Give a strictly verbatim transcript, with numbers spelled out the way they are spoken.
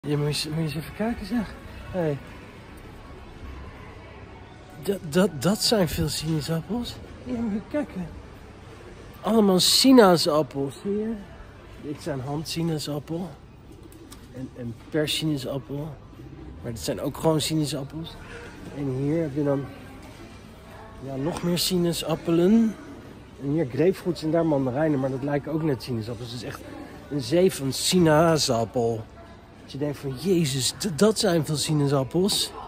Je moet je, moet je eens even kijken, zeg. Hey. Dat, dat, dat zijn veel sinaasappels. Ja, moet je kijken. Allemaal sinaasappels, zie je? Dit zijn handsinaasappel. En, en persinaasappel. Maar dit zijn ook gewoon sinaasappels. En hier heb je dan ja, nog meer sinaasappelen. En hier grapefruits en daar mandarijnen. Maar dat lijken ook net sinaasappels. Het is echt een zee van sinaasappel. Dat je denkt van, jezus, dat zijn veel sinaasappels.